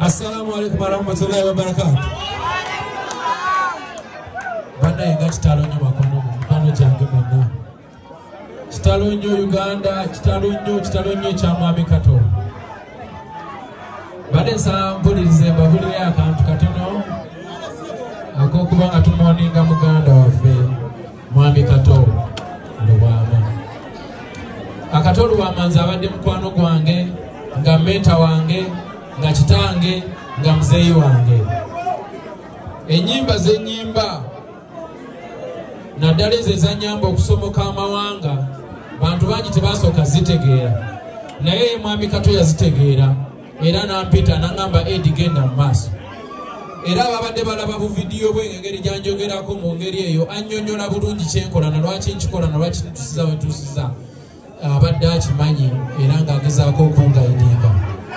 Assalamu alaikum warahmatullahi wabarakatuh. Banda yenga kitalonyo makono mpano jange mwenna. Kitalonyo Uganda, kitalonyo kya mwami Kato. Bade mpulirize mbabulire akantu katono ak'okubanga tumuoninga muganda waffe mwami Kato Lubwama. Akato Lubwama nze abadde mukwano gwange nga menta wange nga kitange nga muzeeyi wange. Ennyimba z'ennyimba naddala ezo ezannyamba okusomoka amawanga bantu bangi tebasooka zitegeera, naye mwami Kato yazitegeera era nampita n'angamba Eddy genda mu maaso. Era ababadde balaba bu vidiyo bwe engeri gyanjogerako mu ngeri eyo annyonnyola bulungi kyenkola na lwaki nkikola na lwaki ntusiza we ntusiza abadde akimanyi era ng'agezaako okungayidinga.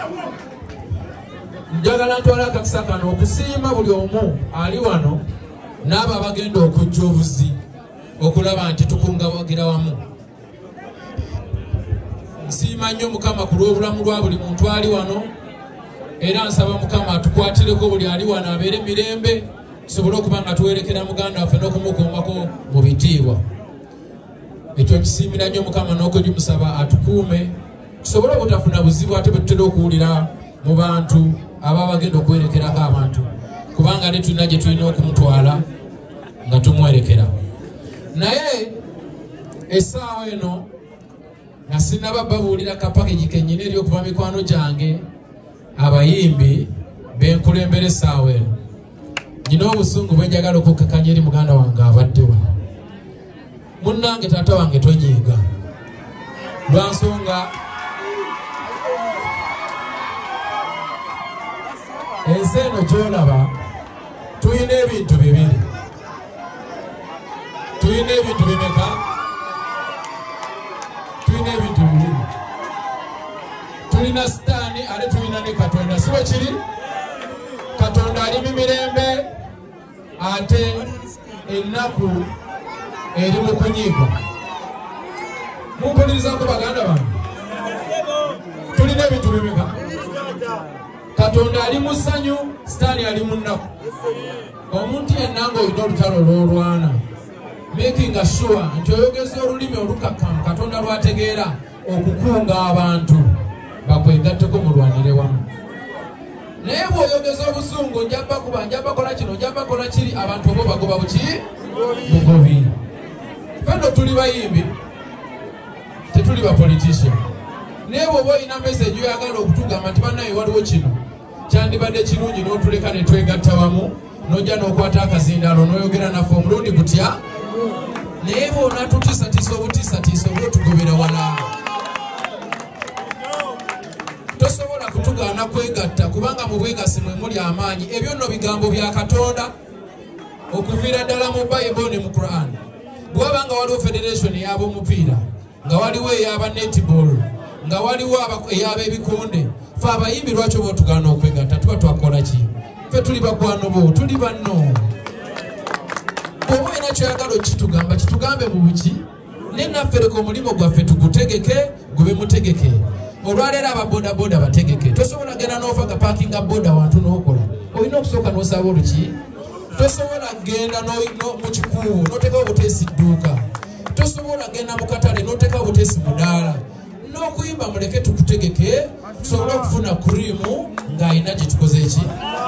Njagala ntwala akakisa kano okusiima buli omu ali wano n'abo abagenda okujja obuzi okulaba nti tukungabagira wamu. Nsiima nnyo Mukama ku lw'obulamu lwa buli muntu ali wano era nsaba Mukama atukwatireko buli ali wano abeere mirembe tusobole okuba nga tuwerekera muganda waffe n'okumukuumako mu bitiibwa. Ekyo nkisiimira nnyo Mukama n'okugimusaba atukuume tusobole obutafuna buzibu ate bwe tutera okuwulira mu bantu aba bagenda okuwerekerako abantu kubanga ne tulina gye tulina okumutwala nga tumwerekera. Naye essaawa eno nga sinaba babuulira kapakegi kennyini eri okuva mikwano gyange abayimbi benkulembera essaawa eno. Nyina obusungu bwe njagala okukkakanya eri muganda wange abadde wano. Munnange taata wange tonyiiga lwa nsonga ensi eno gy'olaba tulina ebintu bibiri. Tulina ebintu bimeka? Tulina ebintu bibiri. Tulina sitaani ate tulina ne Katonda. Si bwe kiri? Katonda ali mu mirembe ate ennaku eri mu kunyiigwa. Mumpulirizaako baganda bange? Tulina ebintu bimeka? Katonda ali mu ssanyu, sitaani ali mu nnaku. Omuntu yenna ng'olina olutalo lw'olwana making sure nti oyogeza olulimi olukakkamu Katonda lwategeera okukunga abantu bakwegatteko mulwanire wamu. Naye bw'oyogeza obusungu njaba bakola kino njaba bakola kiri abantu obo bagoba buki bugobi. Fenno tuli bayimbi tetuli ba politician. Naye bw'oba olina message oyagala okutugamba nti bannaye waliwo kino kyandibadde kirungi n'otuleka ne twegatta wamu n'ojja n'okwata akazindalo n'oyogera naffe omulundi gutya. Naye bona tutiisatiisa obutiisatiisa obwotugobera wala. Tosobola kutugaana kwegatta kubanga mu bwegasi mwe muli amaanyi. Ebyo nno bigambo bya Katonda okuviira ddala mu Bayibuli ne mu Quran. Bw'abanga waliwo federation ey'ab'omupiira, nga waliwo ey'aba netball, nga waliwo ey'ab'ebikonde, ffe abayimbi lwaki oba otugaana okwegatta? Tuba twakola ki? Ffe tuli bakwano bo, tuli banno. Bw'oba olina kyoyagala okitugamba kitugambe mu buki, ne naffe leka omulimu gwaffe tugutegeke gube mutegeke. Olwaleero ababodaboda bategeke. Tosobola genda n'ova gapaakinga boda wantu n'okola. Olina okusooka n'osaba oluki? Tosobola genda mu kikuubo n'oteekawo buteesi dduuka. Tosobola genda mu katale n'oteekawo buteesi mudaala. N'okuyimba muleke tukutegeke tusobole okufuna kurimu ng'ayina gye tukoze eki.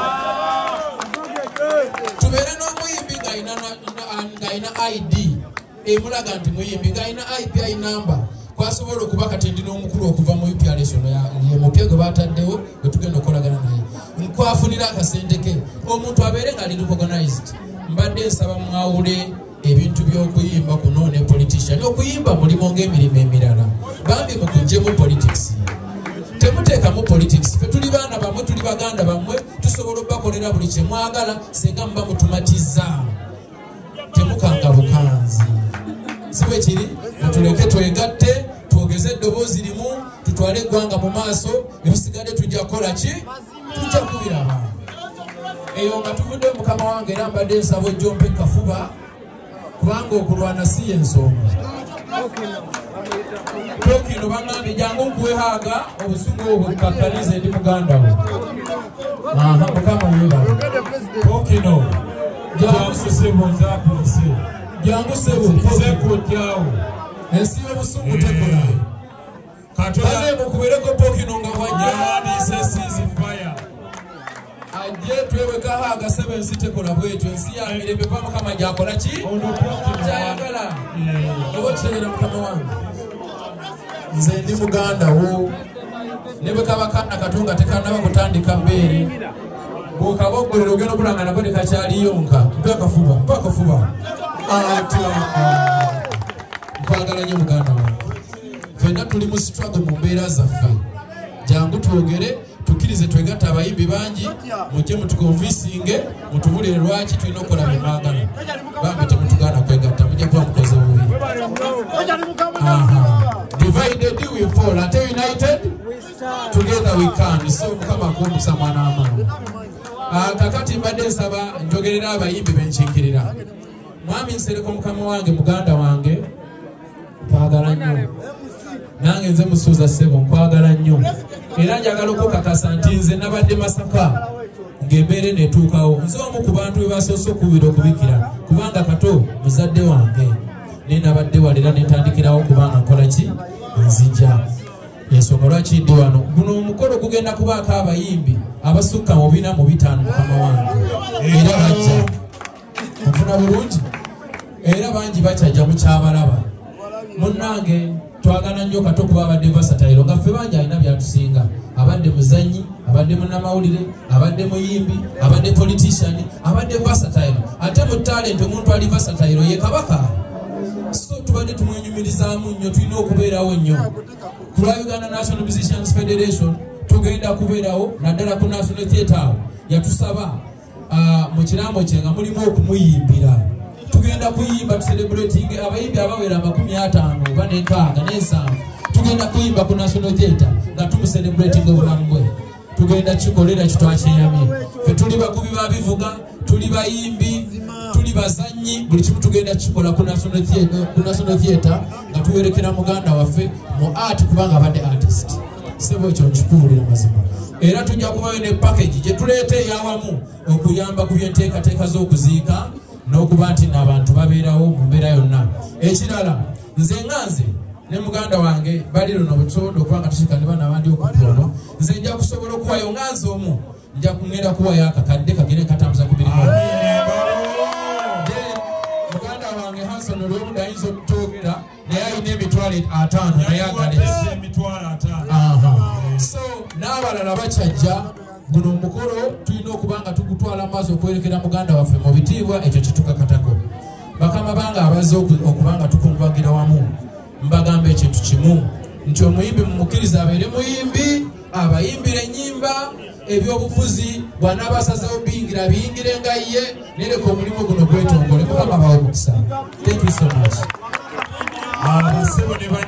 Tubeere n'omuyimbi ng'ayina ID emulaga nti muyimbi, ng'ayina IPI number kwasobola okuba kati ndi n'omukulu okuva mu UPRS ono ye mupya gwe baataddewo gwe tugenda okukolagana naye. Nkwafunira akasente ke omuntu abeere ng'ali recognized. Mbadde nsaba mwawule ebintu by'okuyimba kuno ne politician. Okuyimba mulimu ng'emirimu emirala. Bambi mukuggyemu politics. Temuteekamu politics. Ffe tuli baana bammwe, tuli baganda bammwe, tusobola okubakolera buli kye mwagala singa muba mutumatizza. Temukanga bukanzi. Si bwe kiri? Mutuleke twegatte, twogeze eddoboozi limu, tutwale eggwanga mu maaso, ebisigadde tujja kukola ki? Tujja kubiraba. Eyo nga tuvudde Mukama wange era mbadde nsaba ojja ompe kafuba kubanga okulwana si y'ensonga. Pokino bangambye jangu nkuwehaga obusungu obwo kakalize ndi muganda wo. Mukama yeba. Pokino jangu sebo kotyawo. Ensi y'obusungu tekola. Kato mukubereko Pokino nga wajja fire. Ajje tweweka haga 7 site kola bwetu ensi ya mirembe pa Mukama jakola ki jayagala obotera Mukama wange nze ndi muganda wo nebe kabakana katunga tekanaba kutandika mbere bokabogolero geno kulanga nako tekakyali yonka mpaka fuba nkwagala nnyo muganda wange fenna tuli mu struggle mu mbeera zaffe jangu twogere tukirize twegatta abayimbi bangi mujje mutukonvinsinge mutubulire lwaki tulina okukola byemwagala bambi temutugaana kwegatta mujja kuba mukoze bubi. Divided we fall, ate united together we can. So Mukama akumpisa mwana w'amaanyi. Kakati mbadde nsaba njogerera abayimbi benkiikirira. Mwami Nsereko Mukama wange muganda wange nkwagala nnyo. Nange nze Musuuza Ssebo nkwagala nnyo. Era njagala okukakasa nti nze nabadde Masaka ng'embeera netuukawo. Nze omu ku bantu be basoose okubira okubikira kubanga Kato muzadde wange. Ne nabadde walera netandikirawo kubanga nkola ki nzija. Ensonga lwaki ndi wano. Guno omukolo gugenda kubaako abayimbi abasukka mu 4 mu 5 Mukama wange. Era bajja. Nfuna bulungi. Era bangi bakyajja mukyabalaba. Munnange twagala nnyo Kato kuba abadde versatile nga ffe bangi alina byatusinga. Abadde muzanyi, abadde munnamawulire, abadde muyimbi, abadde politician, abadde versatile. Ate mu talent omuntu ali versatile ye kabaka. So tubadde tumwenyumirizaamu nnyo tulina okubeerawo nnyo. Ku lwa Uganda National Musicians Federation tugenda kubeerawo naddala ku National Theatre awo yatusaba mu kirambo kye nga mulimu okumuyimbira. Tugenda kuyimba tucelebrating abayimbi abawera 50 oba n'enkaaga n'ensanvu. Tugenda kuyimba ku National Theatre nga tumucelebrating obulamu bwe. Tugenda kikolera kitwakyeyamye. Ffe tuli bakubi ba bivuga, tuli bayimbi, tuli bazanyi, buli kimu tugenda kikola ku National Theatre nga tuwerekera muganda waffe mu art kubanga abadde artist. Sebo ekyo nkikubuulira mazima. Era tujja kubayo ne package gye tuleeta eyawamu okuyamba ku byenteekateeka z'okuziika n'okuba nti n'abantu babeerawo mu mbeera yonna. Ekirala nze nganze ne muganda wange bali luno butondo okubanga tusikane bana abandi okutono nze nja kusobola okuwayo nganze omu nja kungenda kuwayo akakadde kagere katambuza ku mirimu. Muganda wange Hanson olw'obudde ayinza okutogera naye alina emitwalo 5 naye agalese. So n'abalala bakyajja. Guno omukolo tulina okubanga tugutwala maaso okwerekera muganda waffe mu bitiibwa ekyo kitukakatako. Bakama banga abaze okubanga tukungubagira wamu mbagamba ekintu kimu nti omuyimbi mumukkiriza abeere muyimbi abayimbira ennyimba ebyobufuzi bw'anaabasazewo biyingira biyingire nga ye nereka omulimu guno gwetongole. Mukama bawe omukisa. Thank you so much.